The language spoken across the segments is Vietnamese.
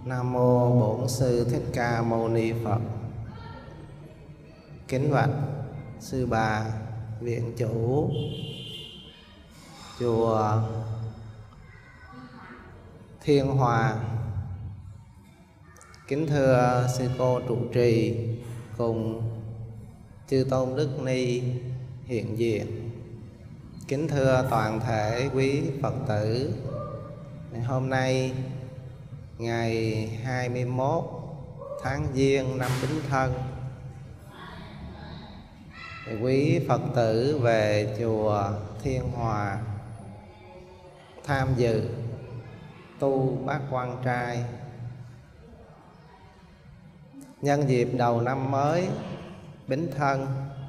Nam mô Bổn Sư Thích Ca Mâu Ni Phật. Kính bạch sư bà viện chủ chùa Thiên Hòa, kính thưa sư cô trụ trì cùng chư tôn đức ni hiện diện, kính thưa toàn thể quý Phật tử. Hôm nay ngày 21 tháng Giêng năm Bính Thân, quý Phật tử về chùa Thiên Hòa tham dự tu bát quan trai. Nhân dịp đầu năm mới Bính Thân,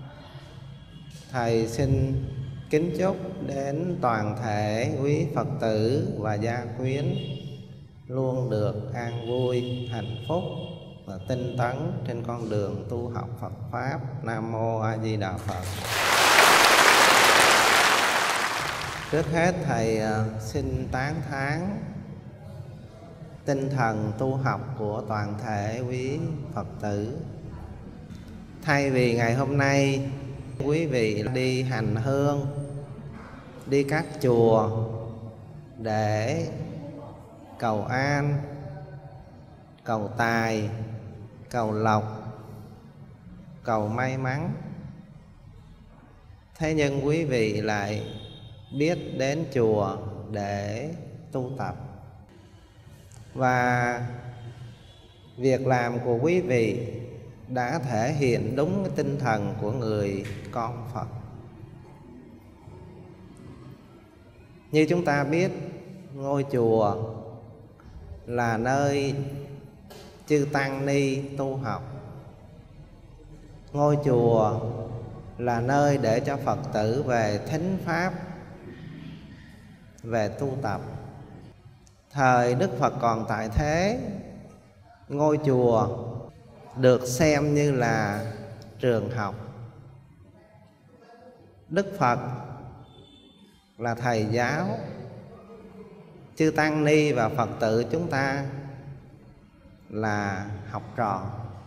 thầy xin kính chúc đến toàn thể quý Phật tử và gia quyến luôn được an vui, hạnh phúc và tinh tấn trên con đường tu học Phật Pháp. Nam Mô A Di Đà Phật. Trước hết thầy xin tán thán tinh thần tu học của toàn thể quý Phật tử. Thay vì ngày hôm nay quý vị đi hành hương, đi các chùa để cầu an, cầu tài, cầu lộc, cầu may mắn, thế nhưng quý vị lại biết đến chùa để tu tập. Và việc làm của quý vị đã thể hiện đúng cái tinh thần của người con Phật. Như chúng ta biết, ngôi chùa là nơi chư tăng ni tu học. Ngôi chùa là nơi để cho Phật tử về thính pháp, về tu tập. Thời Đức Phật còn tại thế, ngôi chùa được xem như là trường học. Đức Phật là thầy giáo, chư tăng ni và Phật tử chúng ta là học trò.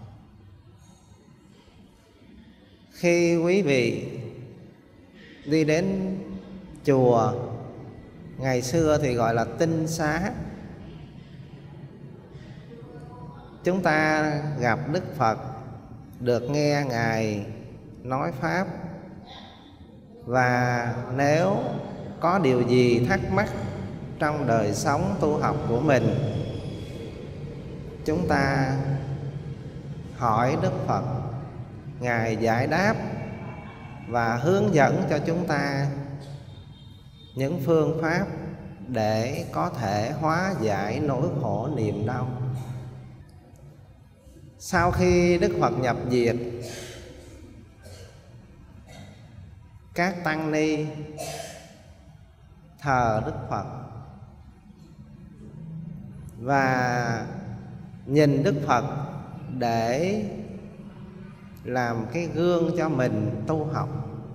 Khi quý vị đi đến chùa, ngày xưa thì gọi là tinh xá, chúng ta gặp Đức Phật, được nghe Ngài nói Pháp. Và nếu có điều gì thắc mắc trong đời sống tu học của mình, chúng ta hỏi Đức Phật, Ngài giải đáp và hướng dẫn cho chúng ta những phương pháp để có thể hóa giải nỗi khổ niềm đau. Sau khi Đức Phật nhập diệt, các tăng ni thờ Đức Phật và nhìn Đức Phật để làm cái gương cho mình tu học.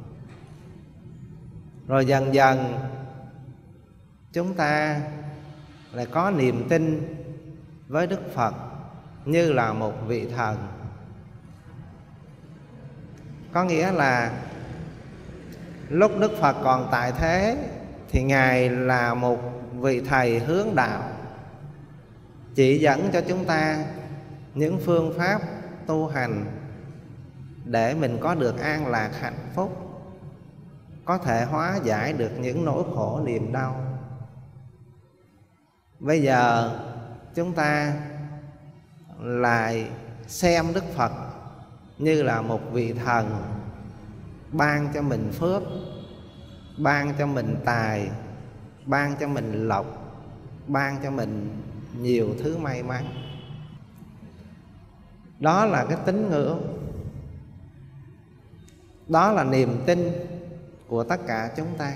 Rồi dần dần chúng ta lại có niềm tin với Đức Phật như là một vị thần. Có nghĩa là lúc Đức Phật còn tại thế thì Ngài là một vị thầy hướng đạo, chỉ dẫn cho chúng ta những phương pháp tu hành để mình có được an lạc hạnh phúc, có thể hóa giải được những nỗi khổ niềm đau. Bây giờ chúng ta lại xem Đức Phật như là một vị thần ban cho mình phước, ban cho mình tài, ban cho mình lộc, ban cho mình nhiều thứ may mắn. Đó là cái tín ngưỡng, đó là niềm tin của tất cả chúng ta.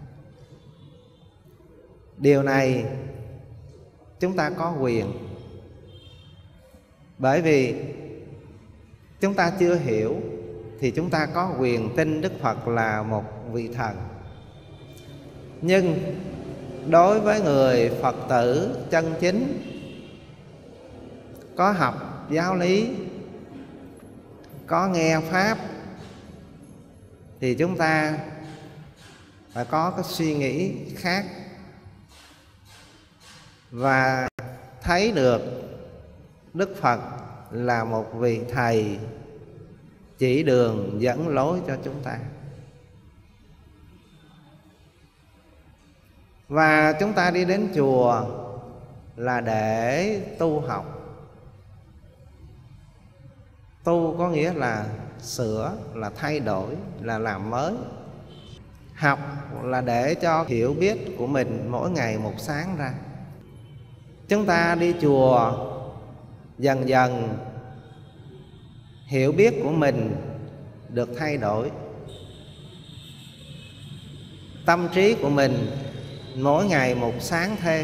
Điều này chúng ta có quyền, bởi vì chúng ta chưa hiểu thì chúng ta có quyền tin Đức Phật là một vị thần. Nhưng đối với người Phật tử chân chính có học giáo lý, có nghe pháp, thì chúng ta phải có cái suy nghĩ khác và thấy được Đức Phật là một vị thầy chỉ đường dẫn lối cho chúng ta. Và chúng ta đi đến chùa là để tu học. Tu có nghĩa là sửa, là thay đổi, là làm mới. Học là để cho hiểu biết của mình mỗi ngày một sáng ra. Chúng ta đi chùa dần dần hiểu biết của mình được thay đổi. Tâm trí của mình mỗi ngày một sáng thêm.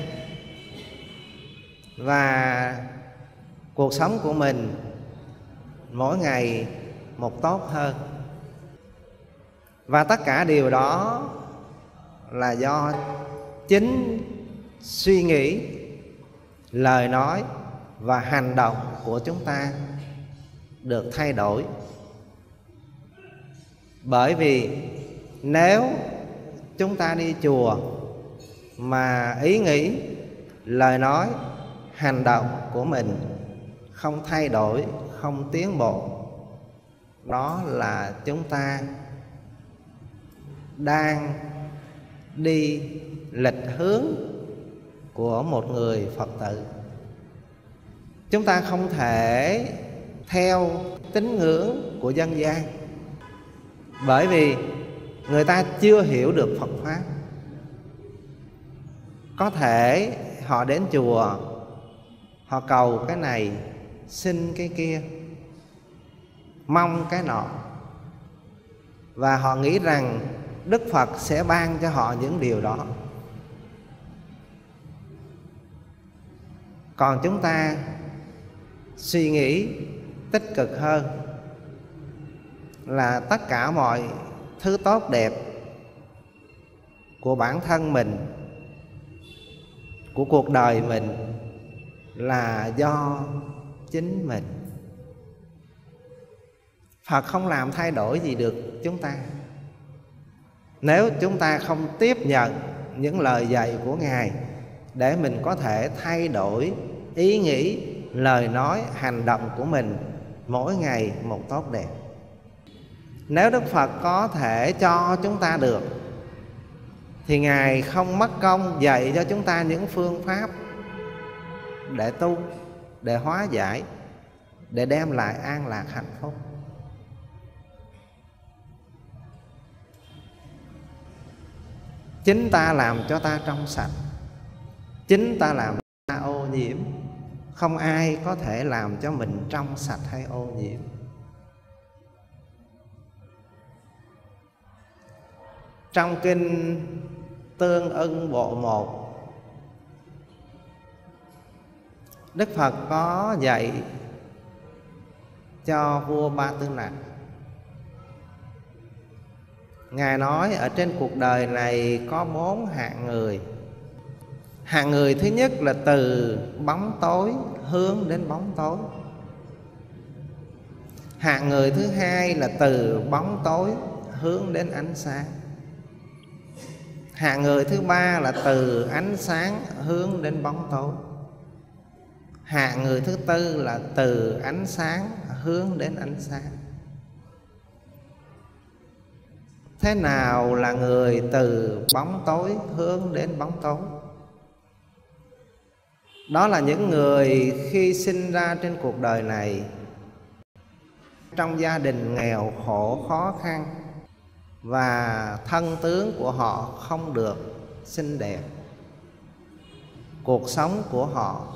Và cuộc sống của mình mỗi ngày một tốt hơn. Và tất cả điều đó là do chính suy nghĩ, lời nói và hành động của chúng ta được thay đổi. Bởi vì nếu chúng ta đi chùa mà ý nghĩ, lời nói, hành động của mình không thay đổi, không tiến bộ, đó là chúng ta đang đi lệch hướng của một người Phật tử. Chúng ta không thể theo tín ngưỡng của dân gian, bởi vì người ta chưa hiểu được Phật Pháp. Có thể họ đến chùa, họ cầu cái này, xin cái kia, mong cái nọ, và họ nghĩ rằng Đức Phật sẽ ban cho họ những điều đó. Còn chúng ta suy nghĩ tích cực hơn, là tất cả mọi thứ tốt đẹp của bản thân mình, của cuộc đời mình là do chính mình. Phật không làm thay đổi gì được chúng ta. Nếu chúng ta không tiếp nhận những lời dạy của Ngài để mình có thể thay đổi ý nghĩ, lời nói, hành động của mình mỗi ngày một tốt đẹp. Nếu Đức Phật có thể cho chúng ta được thì Ngài không mất công dạy cho chúng ta những phương pháp để tu, để hóa giải, để đem lại an lạc hạnh phúc. Chính ta làm cho ta trong sạch, chính ta làm cho ta ô nhiễm. Không ai có thể làm cho mình trong sạch hay ô nhiễm. Trong kinh Tương Ưng Bộ 1, Đức Phật có dạy cho vua Ba Tư Nặc. Ngài nói ở trên cuộc đời này có 4 hạng người. Hạng người thứ nhất là từ bóng tối hướng đến bóng tối. Hạng người thứ hai là từ bóng tối hướng đến ánh sáng. Hạng người thứ ba là từ ánh sáng hướng đến bóng tối. Hạng người thứ tư là từ ánh sáng hướng đến ánh sáng. Thế nào là người từ bóng tối hướng đến bóng tối? Đó là những người khi sinh ra trên cuộc đời này trong gia đình nghèo khổ khó khăn, và thân tướng của họ không được xinh đẹp. Cuộc sống của họ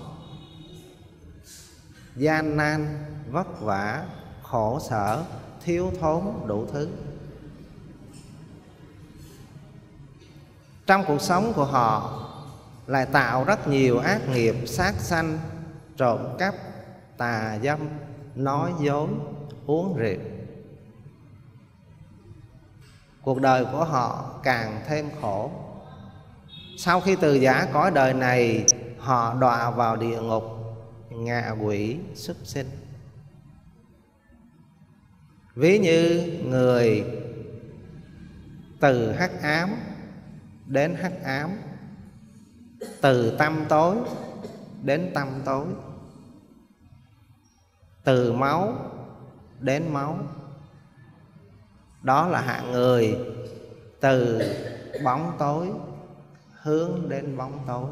gian nan, vất vả, khổ sở, thiếu thốn đủ thứ. Trong cuộc sống của họ lại tạo rất nhiều ác nghiệp sát sanh, trộm cắp, tà dâm, nói dối, uống rượu. Cuộc đời của họ càng thêm khổ. Sau khi từ giã cõi đời này, họ đọa vào địa ngục ngạ quỷ, súc sinh. Ví như người từ hắc ám đến hắc ám, từ tăm tối đến tăm tối, từ máu đến máu. Đó là hạng người từ bóng tối hướng đến bóng tối.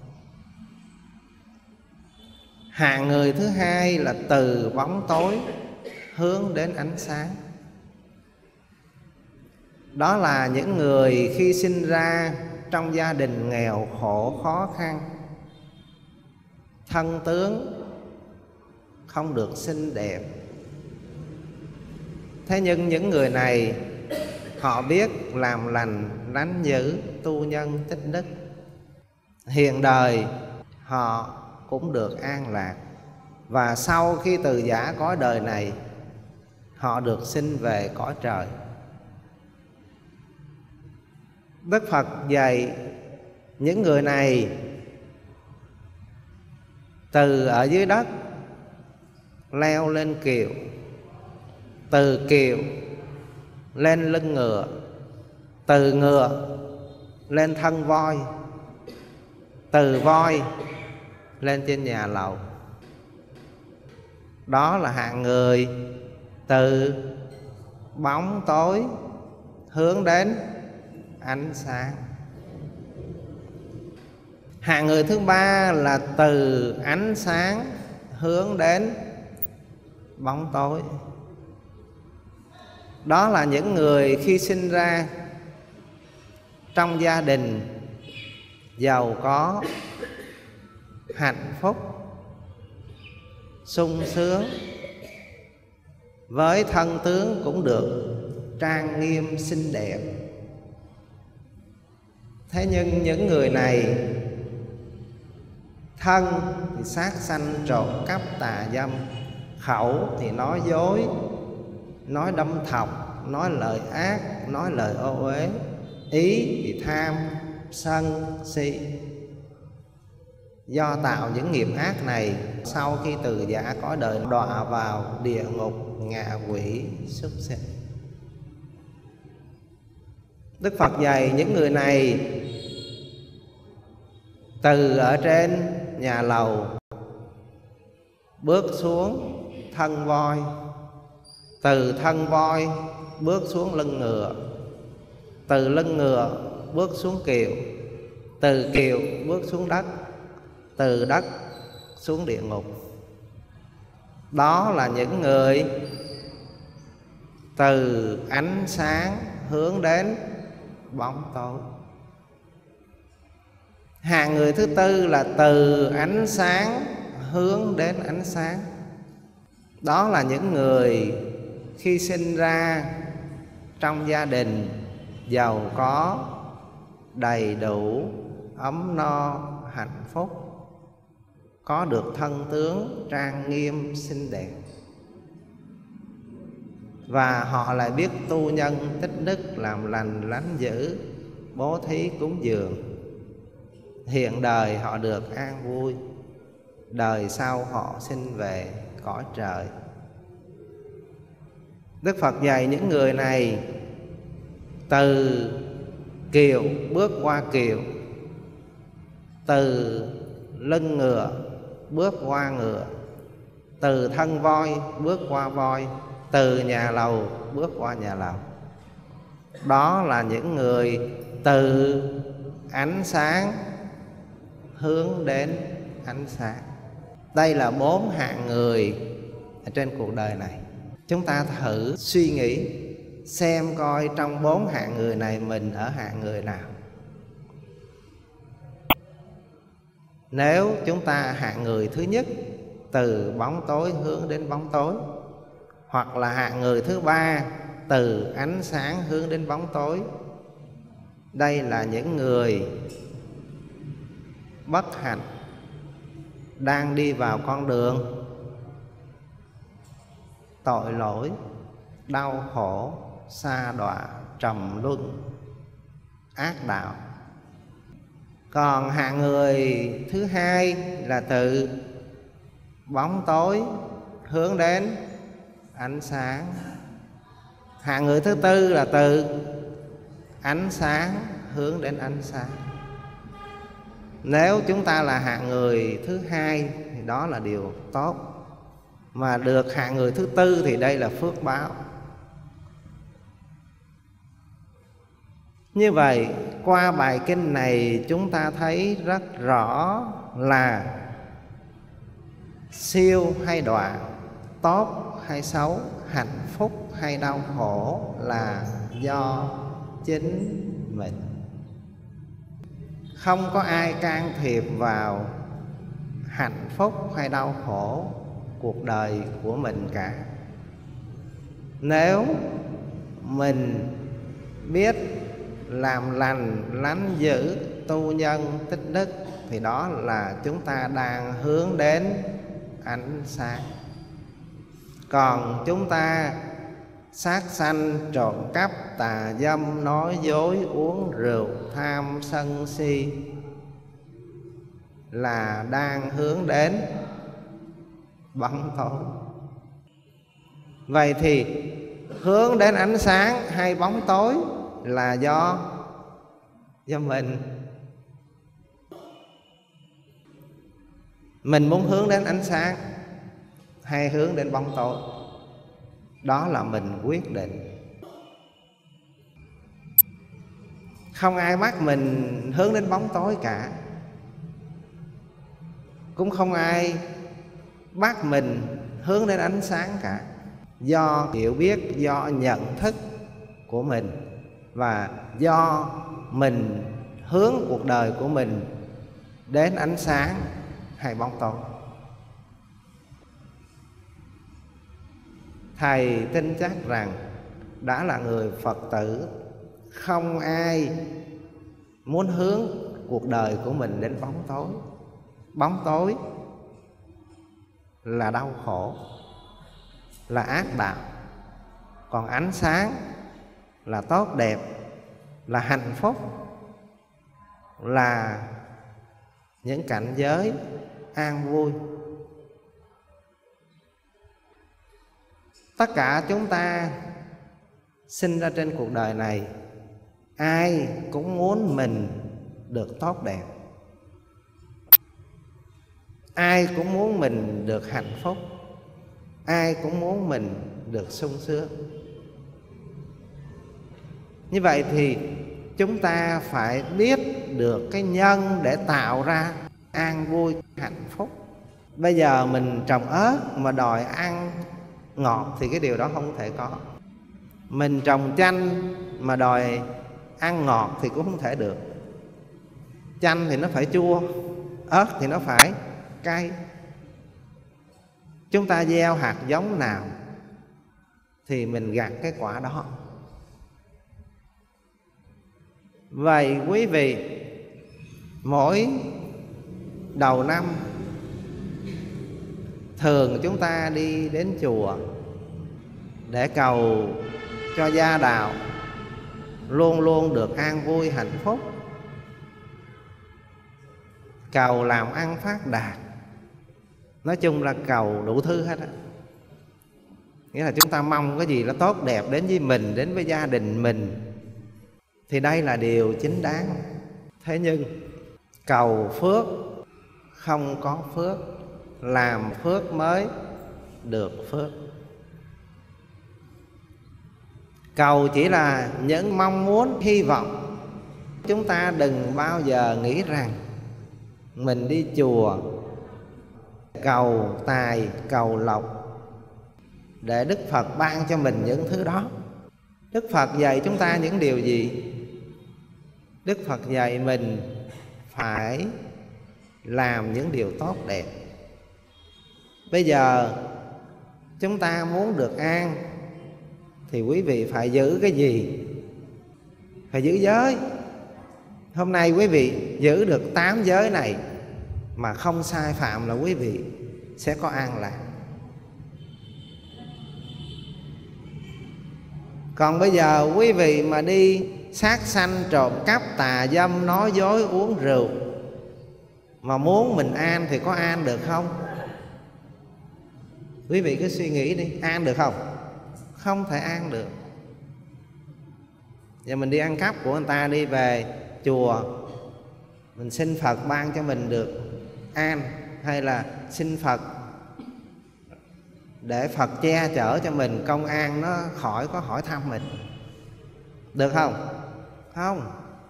Hạng người thứ hai là từ bóng tối hướng đến ánh sáng. Đó là những người khi sinh ra trong gia đình nghèo khổ khó khăn, thân tướng không được xinh đẹp. Thế nhưng những người này họ biết làm lành, lánh dữ, tu nhân, tích đức. Hiện đời họ cũng được an lạc. Và sau khi từ giã cõi đời này, họ được sinh về cõi trời. Đức Phật dạy những người này từ ở dưới đất leo lên kiệu, từ kiệu lên lưng ngựa, từ ngựa lên thân voi, từ voi lên trên nhà lầu. Đó là hạng người từ bóng tối hướng đến ánh sáng. Hạng người thứ ba là từ ánh sáng hướng đến bóng tối. Đó là những người khi sinh ra trong gia đình giàu có, hạnh phúc, sung sướng, với thân tướng cũng được trang nghiêm xinh đẹp. Thế nhưng những người này thân thì sát sanh trộm cắp tà dâm, khẩu thì nói dối, nói đâm thọc, nói lời ác, nói lời ô uế, ý thì tham, sân, si. Do tạo những nghiệp ác này, sau khi từ giã cõi đời đọa vào địa ngục, ngạ quỷ, súc sinh. Đức Phật dạy những người này từ ở trên nhà lầu bước xuống thân voi, từ thân voi bước xuống lưng ngựa, từ lưng ngựa bước xuống kiệu, từ kiệu bước xuống đất, từ đất xuống địa ngục. Đó là những người từ ánh sáng hướng đến bóng tối. Hạng người thứ tư là từ ánh sáng hướng đến ánh sáng. Đó là những người khi sinh ra trong gia đình giàu có, đầy đủ, ấm no, hạnh phúc, có được thân tướng trang nghiêm xinh đẹp. Và họ lại biết tu nhân, tích đức, làm lành, lánh dữ, bố thí, cúng dường. Hiện đời họ được an vui, đời sau họ sinh về cõi trời. Đức Phật dạy những người này từ kiệu bước qua kiệu, từ lưng ngựa bước qua ngựa, từ thân voi bước qua voi, từ nhà lầu bước qua nhà lầu. Đó là những người từ ánh sáng hướng đến ánh sáng. Đây là 4 hạng người ở trên cuộc đời này. Chúng ta thử suy nghĩ xem coi trong 4 hạng người này mình ở hạng người nào. Nếu chúng ta hạng người thứ nhất, từ bóng tối hướng đến bóng tối, hoặc là hạng người thứ ba, từ ánh sáng hướng đến bóng tối, đây là những người bất hạnh, đang đi vào con đường tội lỗi, đau khổ, sa đọa, trầm luân, ác đạo. Còn hạng người thứ hai là từ bóng tối hướng đến ánh sáng. Hạng người thứ tư là từ ánh sáng hướng đến ánh sáng. Nếu chúng ta là hạng người thứ hai thì đó là điều tốt, mà được hạng người thứ tư thì đây là phước báo. Như vậy qua bài kinh này chúng ta thấy rất rõ là siêu hay đọa, tốt hay xấu, hạnh phúc hay đau khổ là do chính mình. Không có ai can thiệp vào hạnh phúc hay đau khổ cuộc đời của mình cả. Nếu mình biết làm lành, lánh dữ, tu nhân, tích đức thì đó là chúng ta đang hướng đến ánh sáng. Còn chúng ta sát sanh, trộm cắp, tà dâm, nói dối, uống rượu, tham sân si là đang hướng đến bóng tối. Vậy thì hướng đến ánh sáng hay bóng tối là do mình. Mình muốn hướng đến ánh sáng hay hướng đến bóng tối, đó là mình quyết định. Không ai bắt mình hướng đến bóng tối cả, cũng không ai bắt mình hướng đến ánh sáng cả. Do hiểu biết, do nhận thức của mình, và do mình hướng cuộc đời của mình đến ánh sáng hay bóng tối. Thầy tin chắc rằng đã là người Phật tử, không ai muốn hướng cuộc đời của mình đến bóng tối. Bóng tối là đau khổ, là ác đạo. Còn ánh sáng là tốt đẹp, là hạnh phúc, là những cảnh giới an vui. Tất cả chúng ta sinh ra trên cuộc đời này, ai cũng muốn mình được tốt đẹp, ai cũng muốn mình được hạnh phúc, ai cũng muốn mình được sung sướng. Như vậy thì chúng ta phải biết được cái nhân để tạo ra an vui, hạnh phúc. Bây giờ mình trồng ớt mà đòi ăn ngọt thì cái điều đó không thể có. Mình trồng chanh mà đòi ăn ngọt thì cũng không thể được. Chanh thì nó phải chua, ớt thì nó phải cay. Chúng ta gieo hạt giống nào thì mình gặt cái quả đó. Vậy quý vị, mỗi đầu năm thường chúng ta đi đến chùa để cầu cho gia đạo luôn luôn được an vui hạnh phúc, cầu làm ăn phát đạt. Nói chung là cầu đủ thứ hết á. Nghĩa là chúng ta mong cái gì nó tốt đẹp đến với mình, đến với gia đình mình, thì đây là điều chính đáng. Thế nhưng cầu phước không có phước, làm phước mới được phước. Cầu chỉ là những mong muốn, hy vọng. Chúng ta đừng bao giờ nghĩ rằng mình đi chùa cầu tài, cầu lộc để Đức Phật ban cho mình những thứ đó. Đức Phật dạy chúng ta những điều gì? Đức Phật dạy mình phải làm những điều tốt đẹp. Bây giờ chúng ta muốn được an thì quý vị phải giữ cái gì? Phải giữ giới. Hôm nay quý vị giữ được 8 giới này mà không sai phạm là quý vị sẽ có an lạc. Còn bây giờ quý vị mà đi sát sanh, trộm cắp, tà dâm, nói dối, uống rượu mà muốn mình an thì có an được không? Quý vị cứ suy nghĩ đi, an được không? Không thể an được. Giờ mình đi ăn cắp của người ta, đi về chùa mình xin Phật ban cho mình được an, hay là xin Phật để Phật che chở cho mình, công an nó khỏi có hỏi thăm mình, được không? Không.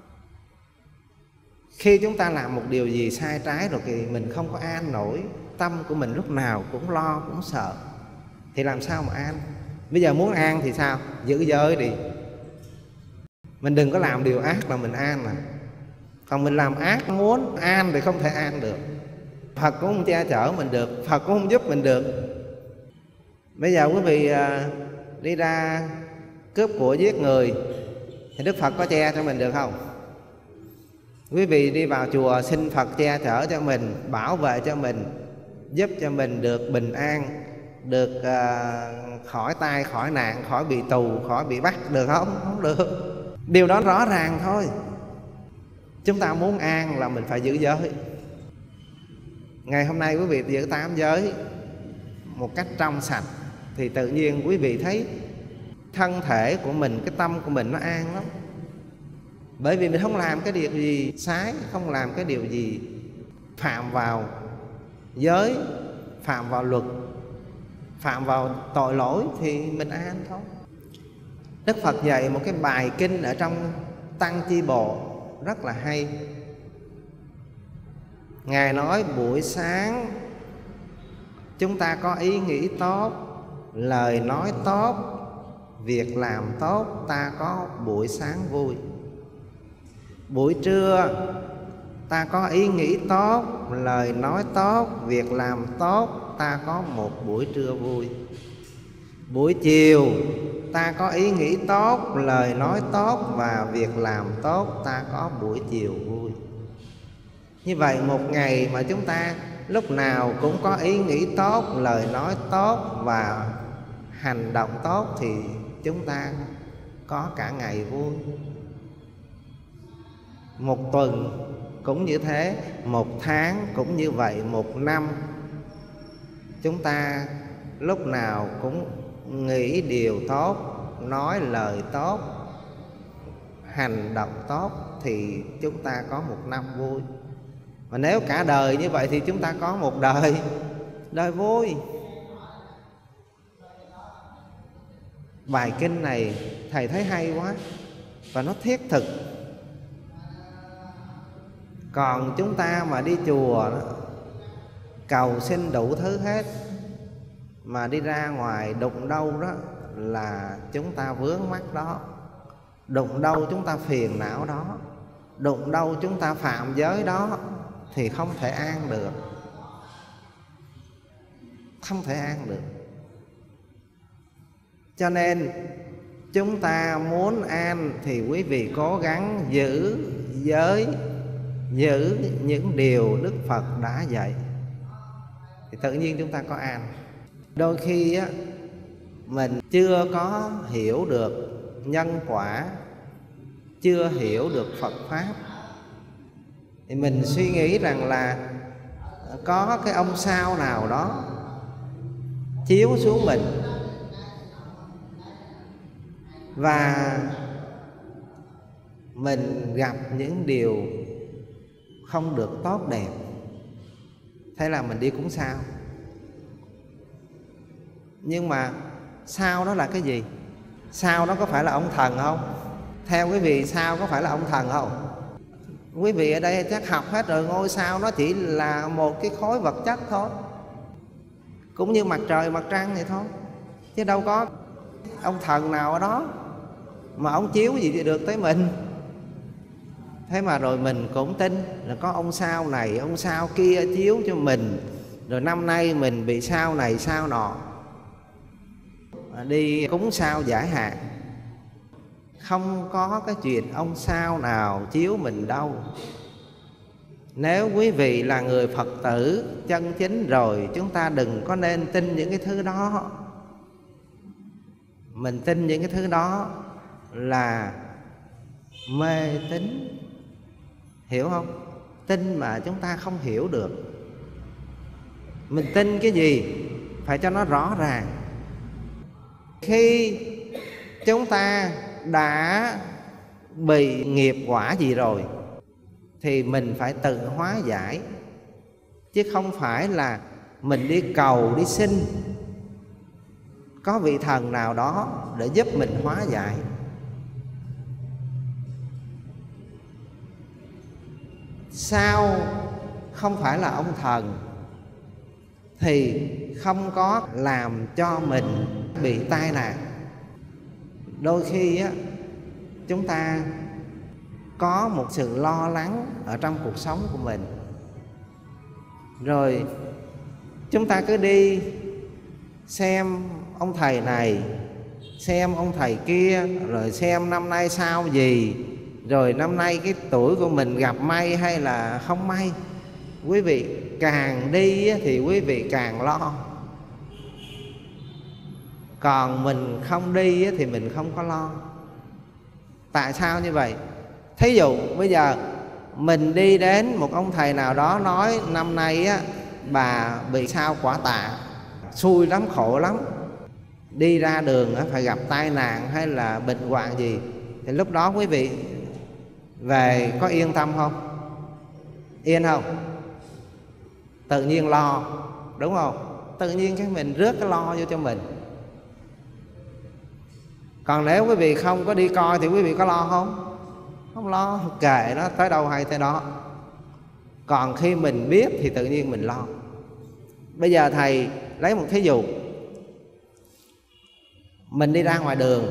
Khi chúng ta làm một điều gì sai trái rồi thì mình không có an nổi, tâm của mình lúc nào cũng lo, cũng sợ, thì làm sao mà an? Bây giờ muốn an thì sao? Giữ giới đi. Mình đừng có làm điều ác là mình an mà. Còn mình làm ác muốn an thì không thể an được. Phật cũng không che chở mình được, Phật cũng không giúp mình được. Bây giờ quý vị đi ra cướp của giết người thì Đức Phật có che cho mình được không? Quý vị đi vào chùa xin Phật che chở cho mình, bảo vệ cho mình, giúp cho mình được bình an, được khỏi tai, khỏi nạn, khỏi bị tù, khỏi bị bắt, được không? Không được. Điều đó rõ ràng thôi. Chúng ta muốn an là mình phải giữ giới. Ngày hôm nay quý vị giữ 8 giới một cách trong sạch thì tự nhiên quý vị thấy thân thể của mình, cái tâm của mình nó an lắm. Bởi vì mình không làm cái điều gì sai, không làm cái điều gì phạm vào giới, phạm vào luật, phạm vào tội lỗi thì mình an thôi. Đức Phật dạy một cái bài kinh ở trong Tăng Chi Bộ rất là hay. Ngài nói buổi sáng chúng ta có ý nghĩ tốt, lời nói tốt, việc làm tốt, ta có buổi sáng vui. Buổi trưa ta có ý nghĩ tốt, lời nói tốt, việc làm tốt, ta có một buổi trưa vui. Buổi chiều ta có ý nghĩ tốt, lời nói tốt và việc làm tốt, ta có buổi chiều vui. Như vậy một ngày mà chúng ta lúc nào cũng có ý nghĩ tốt, lời nói tốt và hành động tốt thì chúng ta có cả ngày vui. Một tuần cũng như thế, một tháng cũng như vậy, một năm chúng ta lúc nào cũng nghĩ điều tốt, nói lời tốt, hành động tốt thì chúng ta có một năm vui. Mà nếu cả đời như vậy thì chúng ta có một đời vui. Bài kinh này thầy thấy hay quá và nó thiết thực. Còn chúng ta mà đi chùa đó, cầu xin đủ thứ hết, mà đi ra ngoài đụng đâu đó là chúng ta vướng mắc đó, đụng đâu chúng ta phiền não đó, đụng đâu chúng ta phạm giới đó thì không thể an được. Không thể an được. Cho nên chúng ta muốn an thì quý vị cố gắng giữ giới, giữ những điều Đức Phật đã dạy thì tự nhiên chúng ta có an. Đôi khi á, mình chưa có hiểu được nhân quả, chưa hiểu được Phật Pháp thì mình suy nghĩ rằng là có cái ông sao nào đó chiếu xuống mình và mình gặp những điều không được tốt đẹp, thế là mình đi cúng sao. Nhưng mà sao đó là cái gì? Sao đó có phải là ông thần không? Theo quý vị sao có phải là ông thần không? Quý vị ở đây chắc học hết rồi, ngôi sao nó chỉ là một cái khối vật chất thôi, cũng như mặt trời mặt trăng vậy thôi, chứ đâu có ông thần nào ở đó mà ông chiếu gì được tới mình. Thế mà rồi mình cũng tin là có ông sao này ông sao kia chiếu cho mình, rồi năm nay mình bị sao này sao nọ, đi cúng sao giải hạn. Không có cái chuyện ông sao nào chiếu mình đâu. Nếu quý vị là người Phật tử chân chính rồi, chúng ta đừng có nên tin những cái thứ đó. Mình tin những cái thứ đó là mê tín, hiểu không? Tin mà chúng ta không hiểu được. Mình tin cái gì? phải cho nó rõ ràng. Khi chúng ta đã bị nghiệp quả gì rồi thì mình phải tự hóa giải, chứ không phải là mình đi cầu, đi xin có vị thần nào đó để giúp mình hóa giải. Sao không phải là ông thần thì không có làm cho mình bị tai nạn. Đôi khi á, chúng ta có một sự lo lắng ở trong cuộc sống của mình, rồi chúng ta cứ đi xem ông thầy này, xem ông thầy kia, rồi xem năm nay sao gì, rồi năm nay cái tuổi của mình gặp may hay là không may. Quý vị càng đi thì quý vị càng lo, còn mình không đi thì mình không có lo. Tại sao như vậy? Thí dụ bây giờ mình đi đến một ông thầy nào đó nói năm nay á, bà bị sao quả tạ, xui lắm, khổ lắm, đi ra đường á, phải gặp tai nạn hay là bệnh hoạn gì, thì lúc đó quý vị về có yên tâm không? Yên không? Tự nhiên lo, đúng không? Tự nhiên cái mình rước cái lo vô cho mình. Còn nếu quý vị không có đi coi thì quý vị có lo không? Không lo, kệ nó tới đâu hay tới đó. Còn khi mình biết thì tự nhiên mình lo. Bây giờ thầy lấy một thí dụ, mình đi ra ngoài đường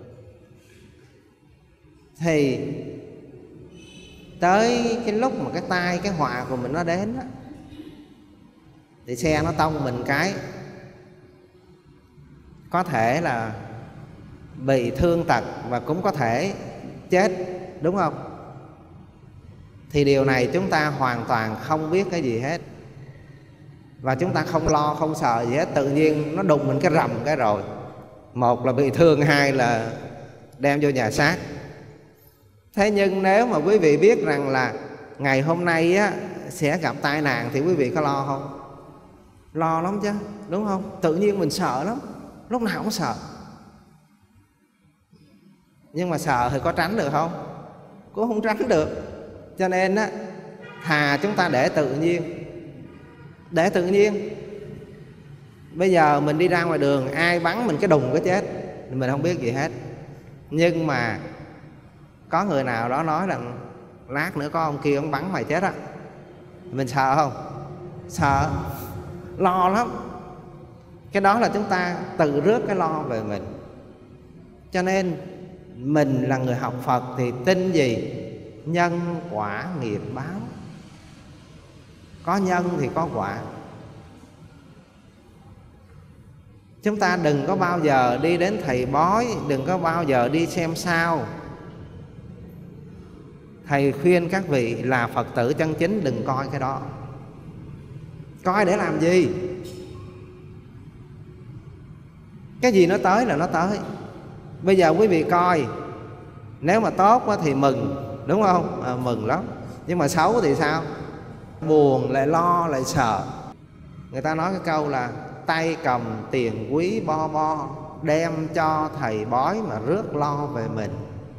thì tới cái lúc mà cái tai, cái họa của mình nó đến đó, thì xe nó tông mình cái, có thể là bị thương tật và cũng có thể chết, đúng không? Thì điều này chúng ta hoàn toàn không biết cái gì hết, và chúng ta không lo, không sợ gì hết. Tự nhiên nó đụng mình cái rầm cái rồi, một là bị thương, hai là đem vô nhà xác. Thế nhưng nếu mà quý vị biết rằng là ngày hôm nay á, sẽ gặp tai nạn thì quý vị có lo không? Lo lắm chứ, đúng không? Tự nhiên mình sợ lắm, lúc nào cũng sợ. Nhưng mà sợ thì có tránh được không? Cũng không tránh được. Cho nên á, thà chúng ta để tự nhiên. Để tự nhiên. Bây giờ mình đi ra ngoài đường, ai bắn mình cái đùng cái chết, mình không biết gì hết. Nhưng mà có người nào đó nói rằng lát nữa có ông kia ông bắn mày chết á, mình sợ không? Sợ, lo lắm. Cái đó là chúng ta tự rước cái lo về mình. Cho nên mình là người học Phật thì tin gì? Nhân quả nghiệp báo. Có nhân thì có quả. Chúng ta đừng có bao giờ đi đến thầy bói, đừng có bao giờ đi xem sao. Thầy khuyên các vị là Phật tử chân chính đừng coi cái đó. Coi để làm gì? Cái gì nó tới là nó tới. Bây giờ quý vị coi, nếu mà tốt thì mừng, đúng không? Mừng lắm. Nhưng mà xấu thì sao? Buồn, lại lo, lại sợ. Người ta nói cái câu là tay cầm tiền quý bo bo, đem cho thầy bói mà rước lo về mình.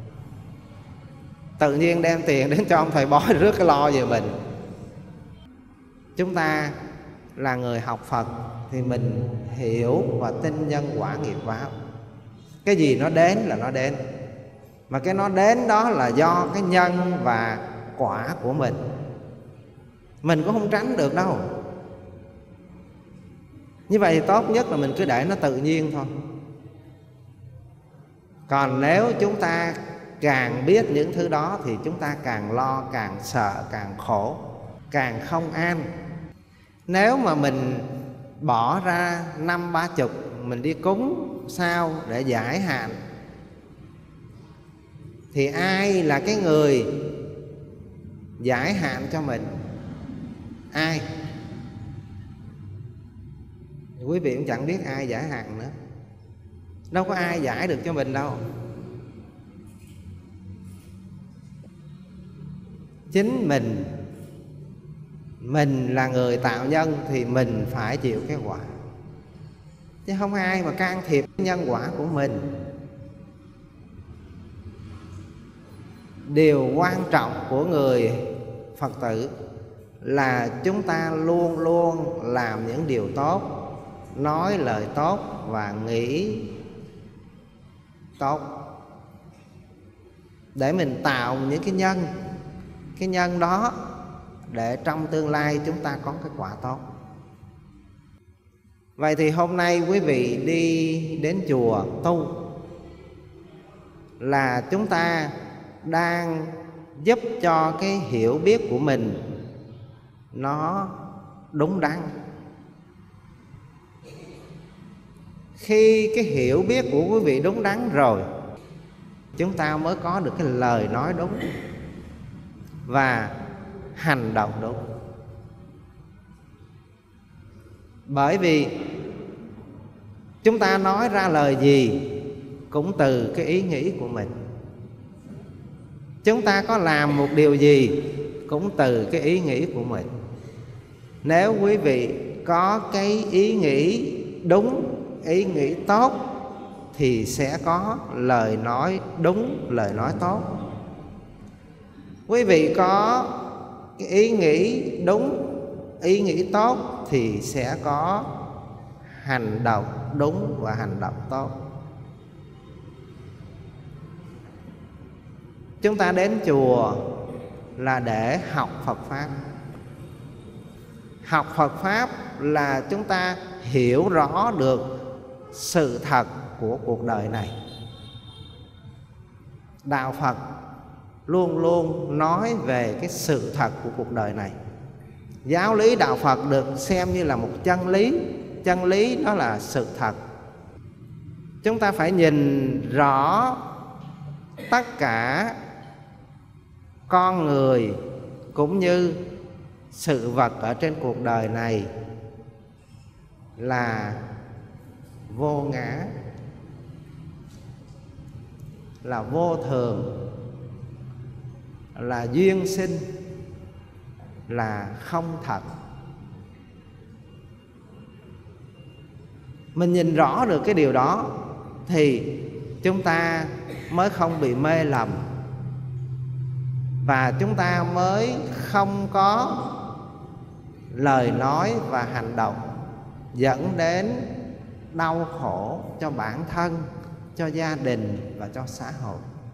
Tự nhiên đem tiền đến cho ông thầy bói rước cái lo về mình. Chúng ta là người học Phật thì mình hiểu và tin nhân quả nghiệp báo. Cái gì nó đến là nó đến, mà cái nó đến đó là do cái nhân và quả của mình cũng không tránh được đâu. Như vậy thì tốt nhất là mình cứ để nó tự nhiên thôi. Còn nếu chúng ta càng biết những thứ đó thì chúng ta càng lo, càng sợ, càng khổ, càng không an. Nếu mà mình bỏ ra 50-30 mình đi cúng sao để giải hạn, thì ai là cái người giải hạn cho mình? Ai? Quý vị cũng chẳng biết ai giải hạn nữa. Đâu có ai giải được cho mình đâu. Chính mình là người tạo nhân thì mình phải chịu cái quả. chứ không ai mà can thiệp nhân quả của mình. Điều quan trọng của người Phật tử là chúng ta luôn luôn làm những điều tốt, nói lời tốt và nghĩ tốt, để mình tạo những cái nhân đó để trong tương lai chúng ta có cái quả tốt. Vậy thì hôm nay quý vị đi đến chùa tu là chúng ta đang giúp cho cái hiểu biết của mình nó đúng đắn. Khi cái hiểu biết của quý vị đúng đắn rồi, chúng ta mới có được cái lời nói đúng và hành động đúng. Bởi vì chúng ta nói ra lời gì cũng từ cái ý nghĩ của mình. Chúng ta có làm một điều gì cũng từ cái ý nghĩ của mình. Nếu quý vị có cái ý nghĩ đúng, ý nghĩ tốt thì sẽ có lời nói đúng, lời nói tốt. Quý vị có cái ý nghĩ đúng, ý nghĩ tốt thì sẽ có hành động đúng và hành động tốt. Chúng ta đến chùa là để học Phật Pháp. Học Phật Pháp là chúng ta hiểu rõ được sự thật của cuộc đời này. Đạo Phật luôn luôn nói về cái sự thật của cuộc đời này. Giáo lý Đạo Phật được xem như là một chân lý. Chân lý đó là sự thật. Chúng ta phải nhìn rõ tất cả con người cũng như sự vật ở trên cuộc đời này là vô ngã, là vô thường, là duyên sinh, là không thật. Mình nhìn rõ được cái điều đó thì chúng ta mới không bị mê lầm, và chúng ta mới không có lời nói và hành động dẫn đến đau khổ cho bản thân, cho gia đình và cho xã hội.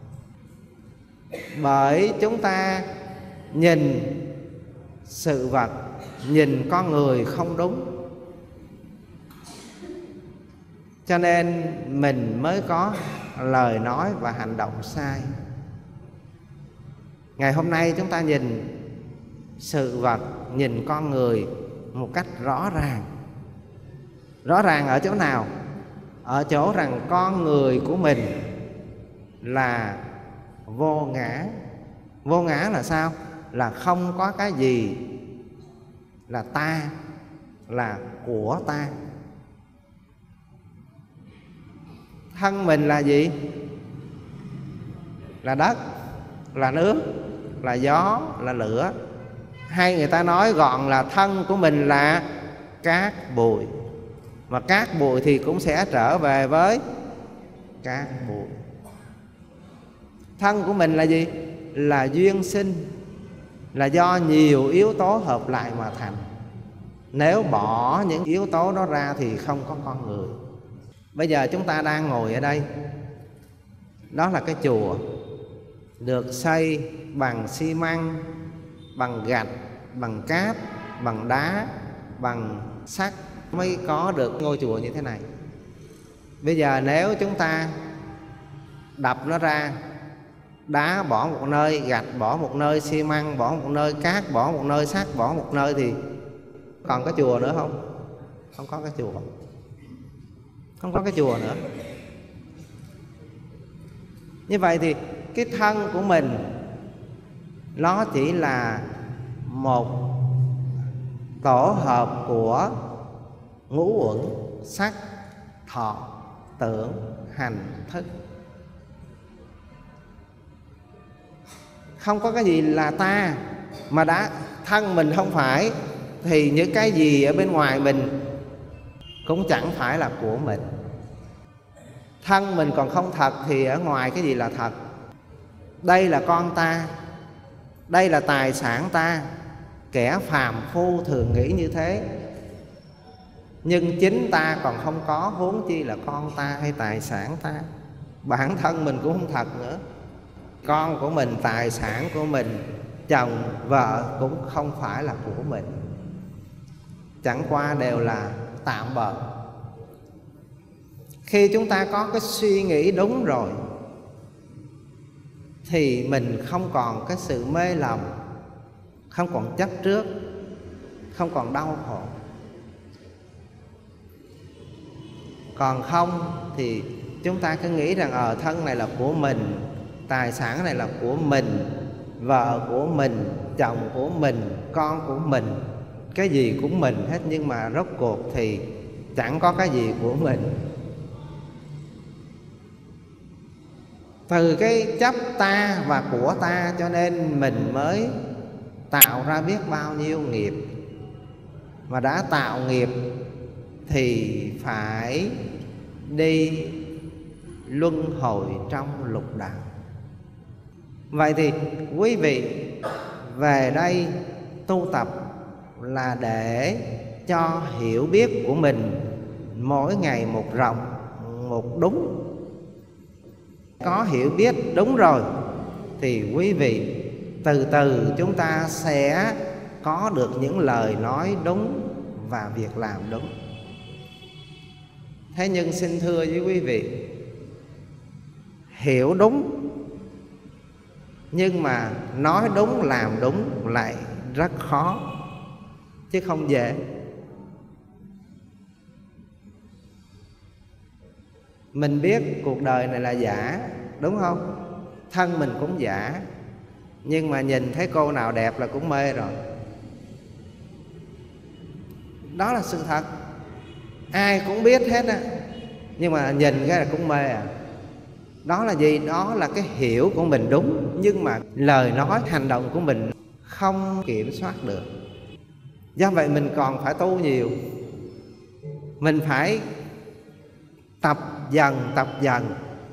Bởi chúng ta nhìn sự vật, nhìn con người không đúng, cho nên mình mới có lời nói và hành động sai. Ngày hôm nay chúng ta nhìn sự vật, nhìn con người một cách rõ ràng. Rõ ràng ở chỗ nào? Ở chỗ rằng con người của mình là vô ngã. Vô ngã là sao? Là không có cái gì là ta, là của ta. Thân mình là gì? Là đất, là nước, là gió, là lửa. Hay người ta nói gọn là thân của mình là cát bụi. Mà cát bụi thì cũng sẽ trở về với cát bụi. Thân của mình là gì? Là duyên sinh, là do nhiều yếu tố hợp lại mà thành. Nếu bỏ những yếu tố đó ra thì không có con người. Bây giờ chúng ta đang ngồi ở đây, đó là cái chùa được xây bằng xi măng, bằng gạch, bằng cát, bằng đá, bằng sắt mới có được ngôi chùa như thế này. Bây giờ nếu chúng ta đập nó ra, đá bỏ một nơi, gạch bỏ một nơi, xi măng bỏ một nơi, cát bỏ một nơi, sắt bỏ một nơi thì còn có chùa nữa không? Không có cái chùa. Không có cái chùa nữa. Như vậy thì cái thân của mình nó chỉ là một tổ hợp của ngũ uẩn sắc, thọ, tưởng, hành, thức. Không có cái gì là ta. Mà đã thân mình không phải thì những cái gì ở bên ngoài mình cũng chẳng phải là của mình. Thân mình còn không thật thì ở ngoài cái gì là thật? Đây là con ta, đây là tài sản ta. Kẻ phàm phu thường nghĩ như thế, nhưng chính ta còn không có, huống chi là con ta hay tài sản ta. Bản thân mình cũng không thật nữa. Con của mình, tài sản của mình, chồng, vợ cũng không phải là của mình. Chẳng qua đều là tạm bợ. Khi chúng ta có cái suy nghĩ đúng rồi thì mình không còn cái sự mê lầm, không còn chấp trước, không còn đau khổ. Còn không thì chúng ta cứ nghĩ rằng thân này là của mình, tài sản này là của mình, vợ của mình, chồng của mình, con của mình, cái gì cũng mình hết. Nhưng mà rốt cuộc thì chẳng có cái gì của mình. Từ cái chấp ta và của ta cho nên mình mới tạo ra biết bao nhiêu nghiệp. Mà đã tạo nghiệp thì phải đi luân hồi trong lục đạo. Vậy thì quý vị về đây tu tập là để cho hiểu biết của mình mỗi ngày một rộng, một đúng. Có hiểu biết đúng rồi thì quý vị từ từ chúng ta sẽ có được những lời nói đúng và việc làm đúng. Thế nhưng xin thưa với quý vị, hiểu đúng nhưng mà nói đúng làm đúng lại rất khó, chứ không dễ. Mình biết cuộc đời này là giả, đúng không? Thân mình cũng giả, nhưng mà nhìn thấy cô nào đẹp là cũng mê rồi. Đó là sự thật. Ai cũng biết hết á, nhưng mà nhìn cái là cũng mê à. Đó là gì? Đó là cái hiểu của mình đúng, nhưng mà lời nói, hành động của mình không kiểm soát được. Do vậy mình còn phải tu nhiều. Mình phải tập dần.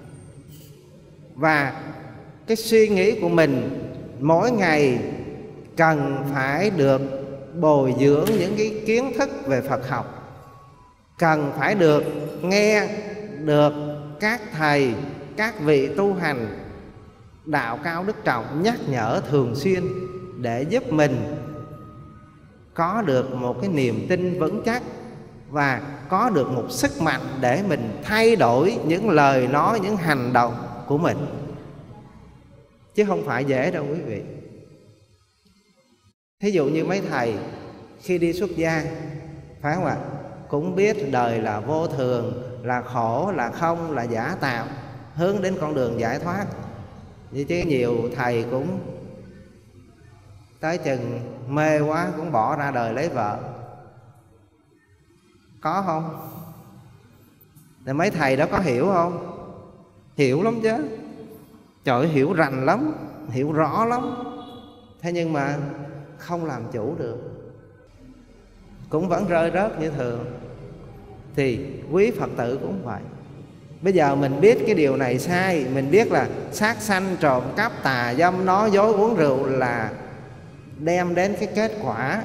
Và cái suy nghĩ của mình mỗi ngày cần phải được bồi dưỡng những cái kiến thức về Phật học. Cần phải được nghe được các thầy, các vị tu hành đạo cao đức trọng nhắc nhở thường xuyên, để giúp mình có được một cái niềm tin vững chắc và có được một sức mạnh để mình thay đổi những lời nói, những hành động của mình. Chứ không phải dễ đâu quý vị. Thí dụ như mấy thầy khi đi xuất gia, phải không ạ? Cũng biết đời là vô thường, là khổ, là không, là giả tạo, hướng đến con đường giải thoát. Vậy chứ nhiều thầy cũng tới chừng mê quá cũng bỏ ra đời lấy vợ. Có không? Thì mấy thầy đó có hiểu không? Hiểu lắm chứ. Trời ơi, hiểu rành lắm, hiểu rõ lắm. Thế nhưng mà không làm chủ được, cũng vẫn rơi rớt như thường. Thì quý Phật tử cũng vậy. Bây giờ mình biết cái điều này sai, mình biết là sát sanh, trộm cắp, tà dâm, nói dối, uống rượu là đem đến cái kết quả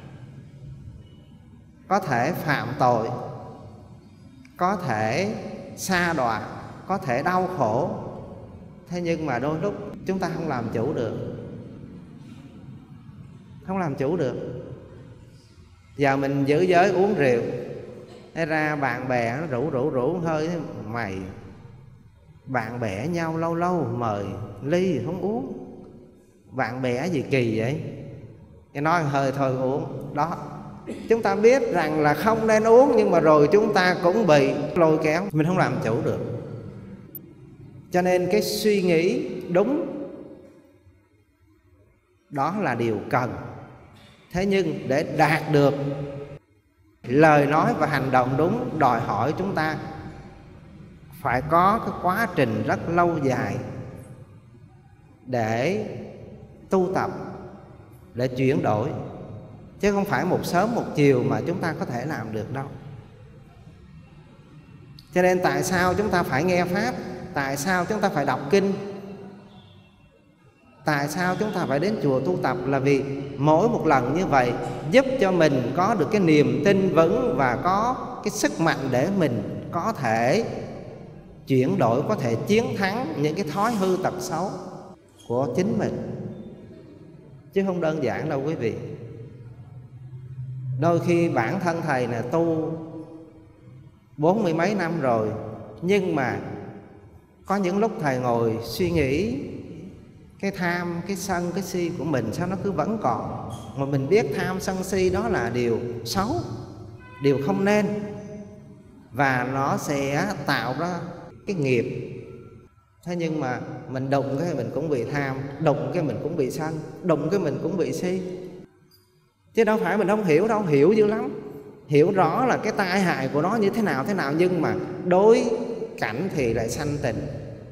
có thể phạm tội, có thể sa đọa, có thể đau khổ. Thế nhưng mà đôi lúc chúng ta không làm chủ được. Không làm chủ được. Giờ mình giữ giới uống rượu, thế ra bạn bè nó rủ hơi, mày bạn bè nhau lâu lâu mời ly không uống. Bạn bè gì kỳ vậy? Cái nói hơi thôi uống. Đó, chúng ta biết rằng là không nên uống, nhưng mà rồi chúng ta cũng bị lôi kéo, mình không làm chủ được. Cho nên cái suy nghĩ đúng đó là điều cần. Thế nhưng để đạt được lời nói và hành động đúng, đòi hỏi chúng ta phải có cái quá trình rất lâu dài để tu tập, để chuyển đổi. Chứ không phải một sớm một chiều mà chúng ta có thể làm được đâu. Cho nên tại sao chúng ta phải nghe Pháp? Tại sao chúng ta phải đọc kinh? Tại sao chúng ta phải đến chùa tu tập? Là vì mỗi một lần như vậy giúp cho mình có được cái niềm tin vững và có cái sức mạnh để mình có thể chuyển đổi, có thể chiến thắng những cái thói hư tật xấu của chính mình. Chứ không đơn giản đâu quý vị. Đôi khi bản thân thầy là tu 40 mấy năm rồi, nhưng mà có những lúc thầy ngồi suy nghĩ cái tham, cái sân, cái si của mình sao nó cứ vẫn còn. Mà mình biết tham sân si đó là điều xấu, điều không nên, và nó sẽ tạo ra cái nghiệp. Thế nhưng mà mình đụng cái mình cũng bị tham, đụng cái mình cũng bị sân, đụng cái mình cũng bị si. Chứ đâu phải mình không hiểu đâu, hiểu dữ lắm. Hiểu rõ là cái tai hại của nó như thế nào, nhưng mà đối cảnh thì lại sanh tình.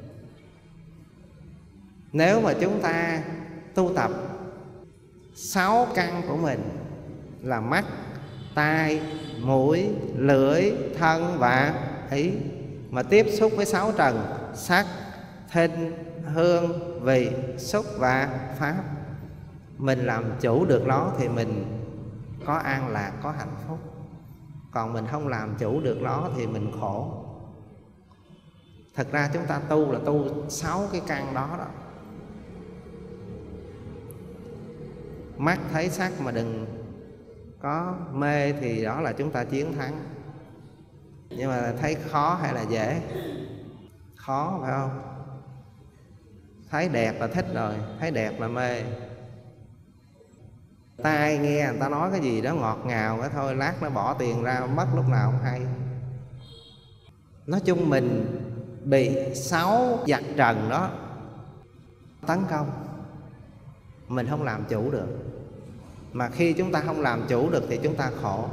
Nếu mà chúng ta tu tập 6 căn của mình là mắt, tai, mũi, lưỡi, thân và ý, mà tiếp xúc với 6 trần: sắc, thinh, hương, vị, xúc và pháp, mình làm chủ được nó thì mình có an lạc, có hạnh phúc. Còn mình không làm chủ được nó thì mình khổ. Thật ra chúng ta tu là tu 6 cái căn đó đó. Mắt thấy sắc mà đừng có mê thì đó là chúng ta chiến thắng. Nhưng mà thấy khó hay là dễ? Khó phải không? Thấy đẹp là thích rồi, thấy đẹp là mê. Tai nghe người ta nói cái gì đó ngọt ngào cái thôi, lát nó bỏ tiền ra mất lúc nào không hay. Nói chung mình bị 6 vạch trần đó tấn công, mình không làm chủ được. Mà khi chúng ta không làm chủ được thì chúng ta khổ.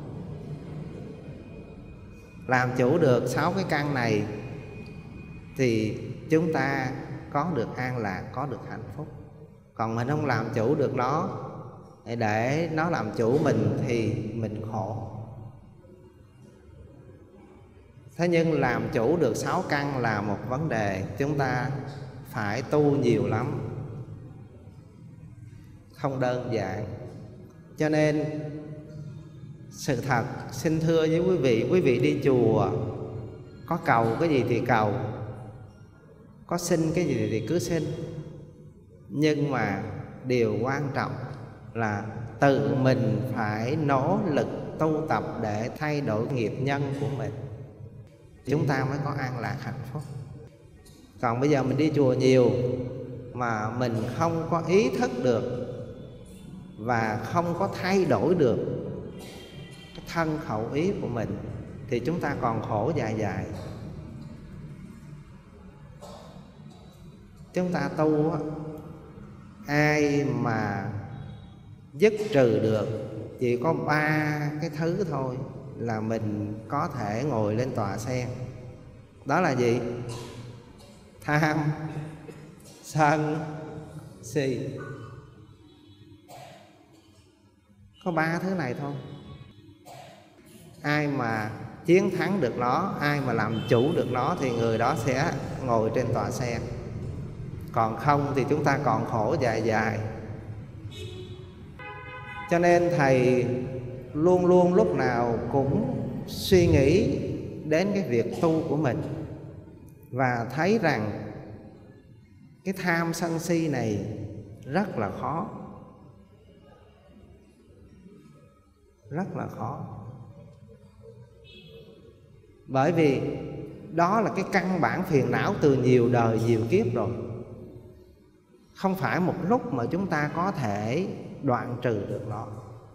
Làm chủ được 6 cái căn này thì chúng ta có được an lạc, có được hạnh phúc. Còn mình không làm chủ được nó, để nó làm chủ mình thì mình khổ. Thế nhưng làm chủ được 6 căn là một vấn đề, chúng ta phải tu nhiều lắm, không đơn giản. Cho nên sự thật xin thưa với quý vị đi chùa có cầu cái gì thì cầu, có xin cái gì thì cứ xin. Nhưng mà điều quan trọng là tự mình phải nỗ lực tu tập để thay đổi nghiệp nhân của mình, chúng ta mới có an lạc hạnh phúc. Còn bây giờ mình đi chùa nhiều mà mình không có ý thức được và không có thay đổi được cái thân khẩu ý của mình thì chúng ta còn khổ dài dài. Chúng ta tu ai mà dứt trừ được chỉ có 3 cái thứ thôi là mình có thể ngồi lên tòa sen. Đó là gì? Tham, sân, si. Có 3 thứ này thôi. Ai mà chiến thắng được nó, ai mà làm chủ được nó thì người đó sẽ ngồi trên tòa sen. Còn không thì chúng ta còn khổ dài dài. Cho nên thầy luôn luôn lúc nào cũng suy nghĩ đến cái việc tu của mình và thấy rằng cái tham sân si này rất là khó, rất là khó. Bởi vì đó là cái căn bản phiền não từ nhiều đời nhiều kiếp rồi. Không phải một lúc mà chúng ta có thể đoạn trừ được nó.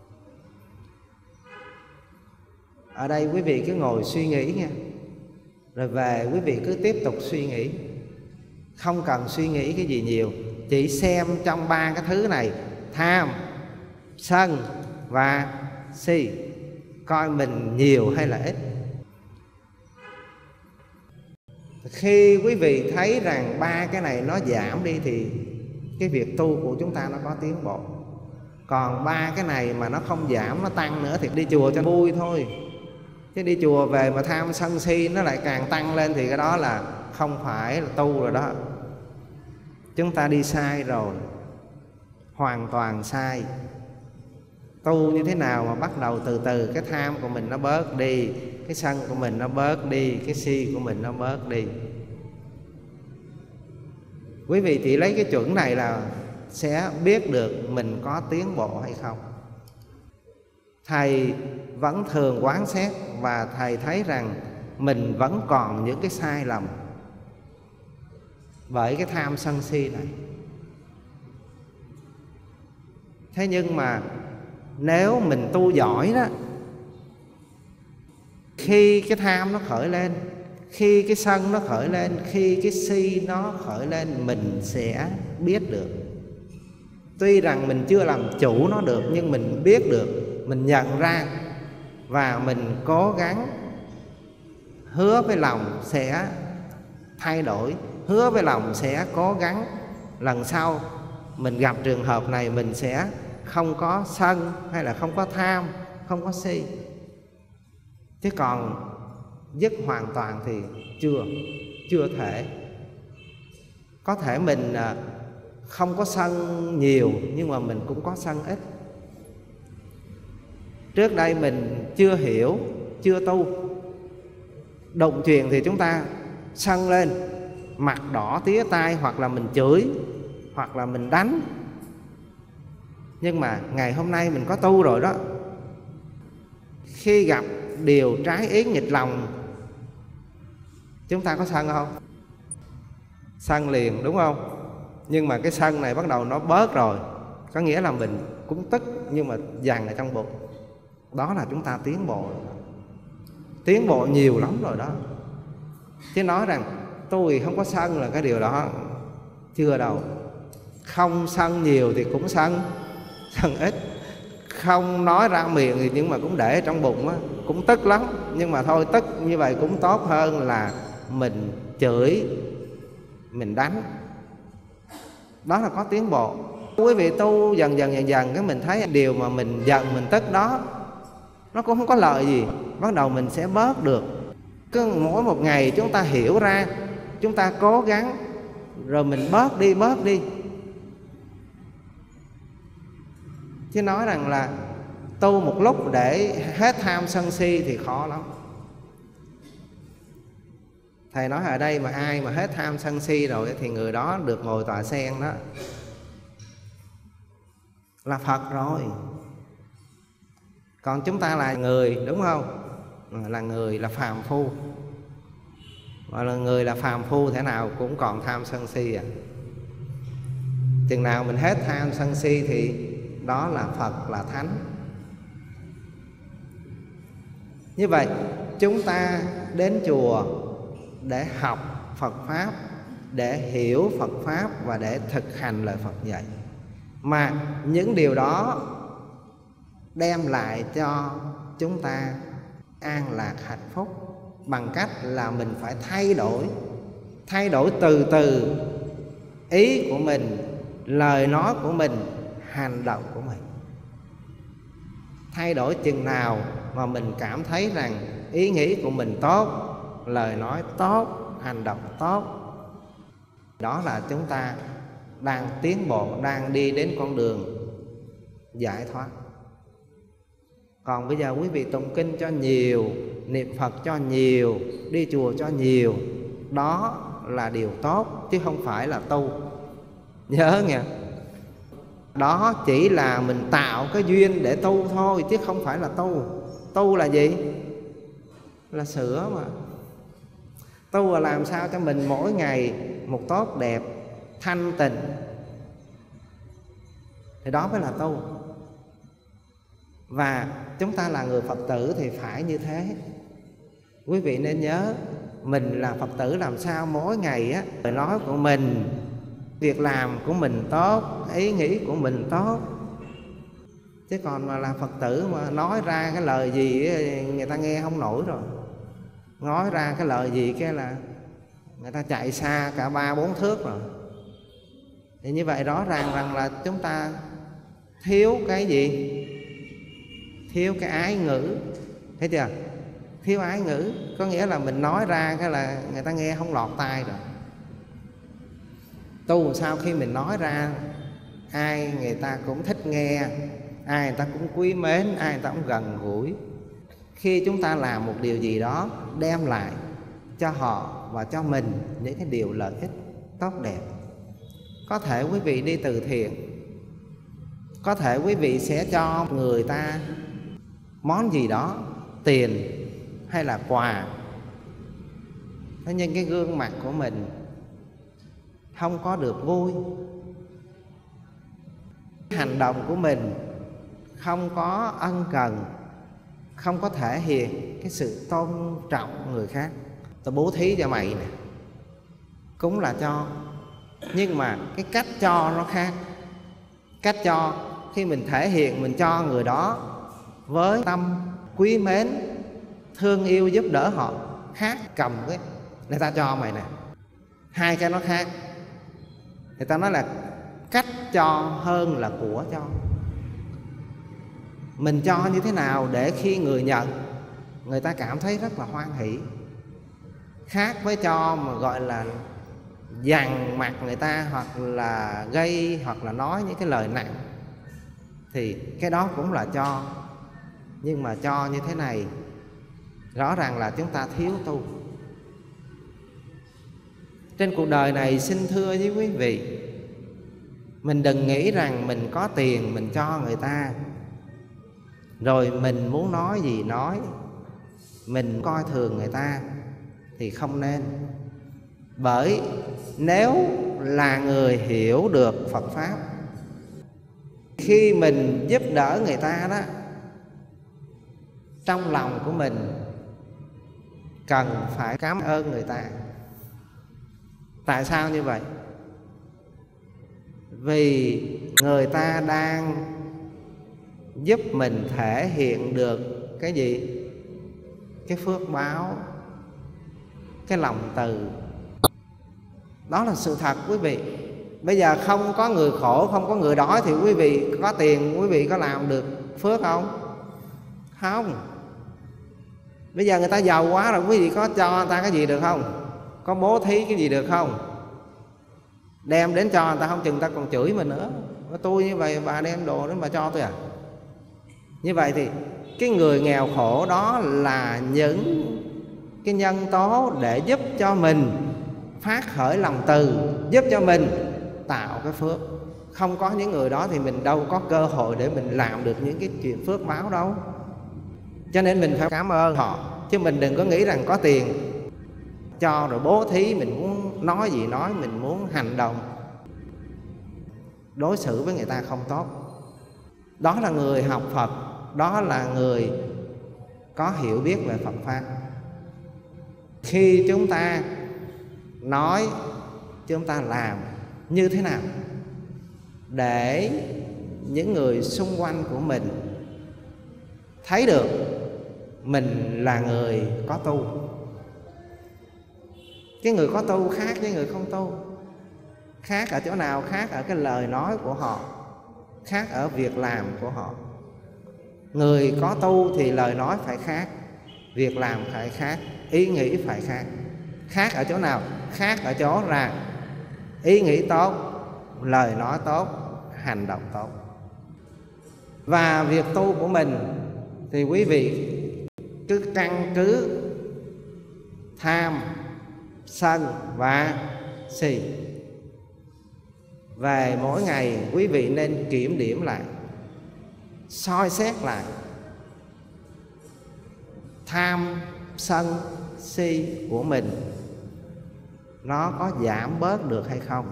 Ở đây quý vị cứ ngồi suy nghĩ nha, rồi về quý vị cứ tiếp tục suy nghĩ. Không cần suy nghĩ cái gì nhiều, chỉ xem trong 3 cái thứ này: tham, sân và si, coi mình nhiều hay là ít. Khi quý vị thấy rằng 3 cái này nó giảm đi thì cái việc tu của chúng ta nó có tiến bộ. Còn 3 cái này mà nó không giảm, nó tăng nữa thì đi chùa cho vui thôi, Chứ đi chùa về mà tham sân si nó lại càng tăng lên thì cái đó là không phải là tu rồi đó. Chúng ta đi sai rồi, hoàn toàn sai. Tu như thế nào mà bắt đầu từ từ cái tham của mình nó bớt đi, cái sân của mình nó bớt đi, cái si của mình nó bớt đi. Quý vị chỉ lấy cái chuẩn này là sẽ biết được mình có tiến bộ hay không. Thầy vẫn thường quán xét và thầy thấy rằng mình vẫn còn những cái sai lầm bởi cái tham sân si này. Thế nhưng mà nếu mình tu giỏi đó, khi cái tham nó khởi lên, khi cái sân nó khởi lên, khi cái si nó khởi lên, mình sẽ biết được. Tuy rằng mình chưa làm chủ nó được, nhưng mình biết được, mình nhận ra, và mình cố gắng hứa với lòng sẽ thay đổi, hứa với lòng sẽ cố gắng lần sau mình gặp trường hợp này mình sẽ không có sân, hay là không có tham, không có si. Chứ còn dứt hoàn toàn thì chưa thể. Có thể mình không có sân nhiều, nhưng mà mình cũng có sân ít. Trước đây mình chưa hiểu, chưa tu, đụng chuyện thì chúng ta sân lên, mặt đỏ tía tai, hoặc là mình chửi, hoặc là mình đánh. Nhưng mà ngày hôm nay mình có tu rồi đó, khi gặp điều trái ý nghịch lòng, chúng ta có sân không? Sân liền, đúng không? Nhưng mà cái sân này bắt đầu nó bớt rồi, có nghĩa là mình cũng tức nhưng mà dằn ở trong bụng. Đó là chúng ta tiến bộ rồi. Tiến bộ nhiều lắm rồi đó. Chứ nói rằng tôi không có sân là cái điều đó chưa đâu. Không sân nhiều thì cũng sân ít. Không nói ra miệng thì nhưng mà cũng để trong bụng á, cũng tức lắm. Nhưng mà thôi, tức như vậy cũng tốt hơn là mình chửi, mình đánh. Đó là có tiến bộ. Quý vị tu dần dần cái mình thấy điều mà mình giận, mình tức đó, nó cũng không có lợi gì. Bắt đầu mình sẽ bớt được. Cứ mỗi một ngày chúng ta hiểu ra, chúng ta cố gắng, rồi mình bớt đi. Chứ nói rằng là tu một lúc để hết tham sân si thì khó lắm. Thầy nói ở đây mà ai mà hết tham sân si rồi thì người đó được ngồi tòa sen đó, là Phật rồi. Còn chúng ta là người, đúng không? Là người, là phàm phu. Và là người là phàm phu thế nào cũng còn tham sân si à. Chừng nào mình hết tham sân si thì đó là Phật, là Thánh. Như vậy chúng ta đến chùa để học Phật Pháp, để hiểu Phật Pháp và để thực hành lời Phật dạy. Mà những điều đó đem lại cho chúng ta an lạc hạnh phúc bằng cách là mình phải thay đổi từ từ ý của mình, lời nói của mình, hành động của mình. Thay đổi chừng nào mà mình cảm thấy rằng ý nghĩ của mình tốt, lời nói tốt, hành động tốt, đó là chúng ta đang tiến bộ, đang đi đến con đường giải thoát. Còn bây giờ quý vị tụng kinh cho nhiều, niệm Phật cho nhiều, đi chùa cho nhiều, đó là điều tốt chứ không phải là tu. Nhớ nghe, đó chỉ là mình tạo cái duyên để tu thôi, chứ không phải là tu. Tu là gì? Là sửa mà. Tu là làm sao cho mình mỗi ngày một tốt đẹp, thanh tịnh, thì đó mới là tu. Và chúng ta là người Phật tử thì phải như thế. Quý vị nên nhớ, mình là Phật tử làm sao mỗi ngày á, lời nói của mình, việc làm của mình tốt, ý nghĩ của mình tốt. Chứ còn mà là Phật tử mà nói ra cái lời gì người ta nghe không nổi rồi. Nói ra cái lời gì cái là người ta chạy xa cả 3-4 thước rồi. Thì như vậy rõ ràng rằng là chúng ta thiếu cái gì? Thiếu cái ái ngữ. Thấy chưa? Thiếu ái ngữ có nghĩa là mình nói ra cái là người ta nghe không lọt tai rồi. Tu sao khi mình nói ra ai người ta cũng thích nghe, ai người ta cũng quý mến, ai người ta cũng gần gũi. Khi chúng ta làm một điều gì đó đem lại cho họ và cho mình những cái điều lợi ích tốt đẹp, có thể quý vị đi từ thiện, có thể quý vị sẽ cho người ta món gì đó, tiền hay là quà. Thế nhưng cái gương mặt của mình không có được vui, hành động của mình không có ân cần, không có thể hiện cái sự tôn trọng người khác. Tôi bố thí cho mày nè, cũng là cho, nhưng mà cái cách cho nó khác. Cách cho khi mình thể hiện mình cho người đó với tâm quý mến, thương yêu giúp đỡ họ, khác cầm cái người ta cho mày nè. Hai cái nó khác. Người ta nói là cách cho hơn là của cho. Mình cho như thế nào để khi người nhận người ta cảm thấy rất là hoan hỷ, khác với cho mà gọi là dằn mặt người ta, hoặc là gây, hoặc là nói những cái lời nặng. Thì cái đó cũng là cho, nhưng mà cho như thế này rõ ràng là chúng ta thiếu tu. Trên cuộc đời này xin thưa với quý vị, mình đừng nghĩ rằng mình có tiền mình cho người ta rồi mình muốn nói gì nói, mình coi thường người ta thì không nên. Bởi nếu là người hiểu được Phật Pháp, khi mình giúp đỡ người ta đó, trong lòng của mình cần phải cảm ơn người ta. Tại sao như vậy? Vì người ta đang giúp mình thể hiện được cái gì? Cái phước báo, cái lòng từ. Đó là sự thật quý vị. Bây giờ không có người khổ, không có người đói thì quý vị có tiền, quý vị có làm được phước không? Không. Bây giờ người ta giàu quá rồi, quý vị có cho người ta cái gì được không? Có bố thí cái gì được không? Đem đến cho người ta không chừng người ta còn chửi mình nữa. Tôi như vậy bà đem đồ đến bà cho tôi à? Như vậy thì cái người nghèo khổ đó là những cái nhân tố để giúp cho mình phát khởi lòng từ, giúp cho mình tạo cái phước. Không có những người đó thì mình đâu có cơ hội để mình làm được những cái chuyện phước báo đâu. Cho nên mình phải cảm ơn họ, chứ mình đừng có nghĩ rằng có tiền cho rồi bố thí, mình muốn nói gì nói, mình muốn hành động đối xử với người ta không tốt. Đó là người học Phật, đó là người có hiểu biết về Phật Pháp. Khi chúng ta nói, chúng ta làm như thế nào để những người xung quanh của mình thấy được mình là người có tu. Cái người có tu khác với người không tu. Khác ở chỗ nào? Khác ở cái lời nói của họ, khác ở việc làm của họ. Người có tu thì lời nói phải khác, việc làm phải khác, ý nghĩ phải khác. Khác ở chỗ nào? Khác ở chỗ là ý nghĩ tốt, lời nói tốt, hành động tốt. Và việc tu của mình thì quý vị cứ căn cứ tham, sân và si. Về mỗi ngày quý vị nên kiểm điểm lại, soi xét lại tham, sân, si của mình nó có giảm bớt được hay không.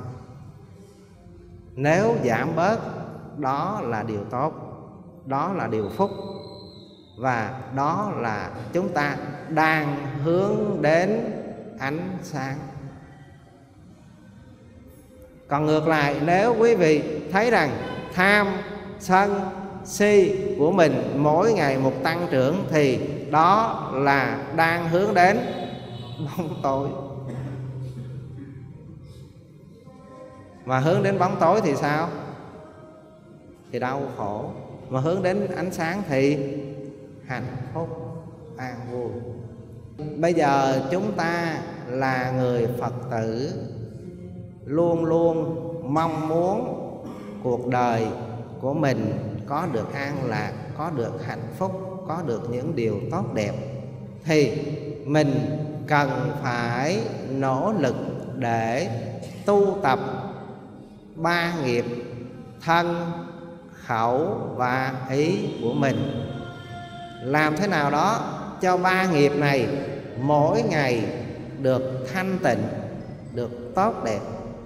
Nếu giảm bớt, đó là điều tốt, đó là điều phúc, và đó là chúng ta đang hướng đến ánh sáng. Còn ngược lại, nếu quý vị thấy rằng tham, sân, si của mình mỗi ngày một tăng trưởng thì đó là đang hướng đến bóng tối. Mà hướng đến bóng tối thì sao? Thì đau khổ. Mà hướng đến ánh sáng thì hạnh phúc. an vui. Bây giờ chúng ta là người Phật tử, luôn luôn mong muốn cuộc đời của mình có được an lạc, có được hạnh phúc, có được những điều tốt đẹp, thì mình cần phải nỗ lực để tu tập 3 nghiệp thân, khẩu và ý của mình. Làm thế nào đó cho 3 nghiệp này mỗi ngày được thanh tịnh, được tốt đẹp.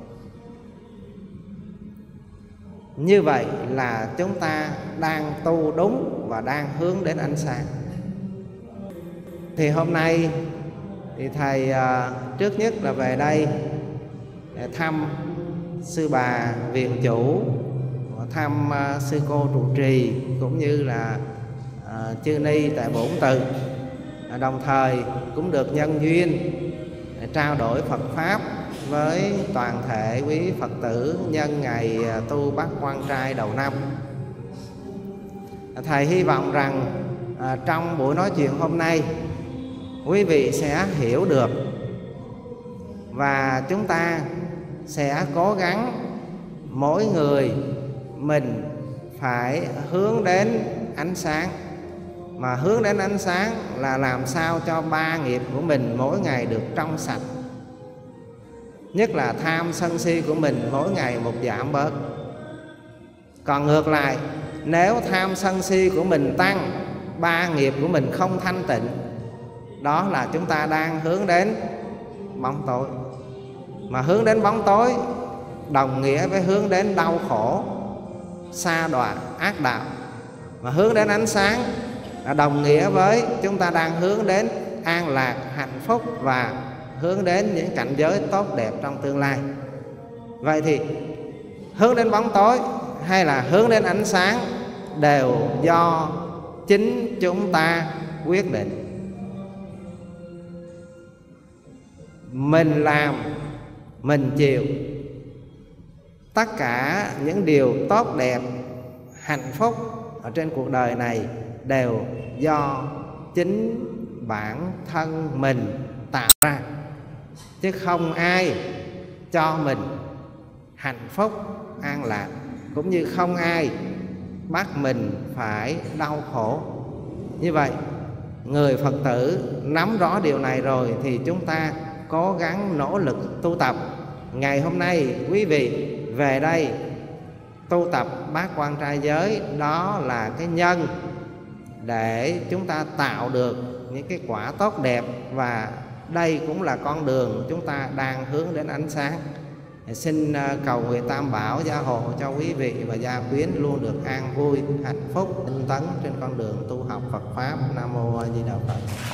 Như vậy là chúng ta đang tu đúng và đang hướng đến ánh sáng. Thì hôm nay thì thầy trước nhất là về đây để thăm sư bà viện chủ, thăm sư cô trụ trì, cũng như là chư ni tại Bổn Từ. Đồng thời cũng được nhân duyên trao đổi Phật Pháp với toàn thể quý Phật tử nhân ngày tu Bát Quan Trai đầu năm. Thầy hy vọng rằng trong buổi nói chuyện hôm nay, quý vị sẽ hiểu được và chúng ta sẽ cố gắng mỗi người mình phải hướng đến ánh sáng. Mà hướng đến ánh sáng là làm sao cho 3 nghiệp của mình mỗi ngày được trong sạch. Nhất là tham sân si của mình mỗi ngày một giảm bớt. Còn ngược lại, nếu tham sân si của mình tăng, 3 nghiệp của mình không thanh tịnh, đó là chúng ta đang hướng đến bóng tối. Mà hướng đến bóng tối đồng nghĩa với hướng đến đau khổ, sa đọa, ác đạo. Mà hướng đến ánh sáng là đồng nghĩa với chúng ta đang hướng đến an lạc, hạnh phúc và hướng đến những cảnh giới tốt đẹp trong tương lai. Vậy thì hướng đến bóng tối hay là hướng đến ánh sáng đều do chính chúng ta quyết định. Mình làm, mình chịu. Tất cả những điều tốt đẹp, hạnh phúc ở trên cuộc đời này đều do chính bản thân mình tạo ra, chứ không ai cho mình hạnh phúc, an lạc, cũng như không ai bắt mình phải đau khổ. Như vậy, người Phật tử nắm rõ điều này rồi thì chúng ta cố gắng nỗ lực tu tập. Ngày hôm nay quý vị về đây tu tập Bát Quan Trai Giới, đó là cái nhân để chúng ta tạo được những cái quả tốt đẹp, và đây cũng là con đường chúng ta đang hướng đến ánh sáng. Xin cầu nguyện Tam Bảo gia hộ cho quý vị và gia quyến luôn được an vui, hạnh phúc, tinh tấn trên con đường tu học Phật Pháp. Nam Mô A Di Đà Phật.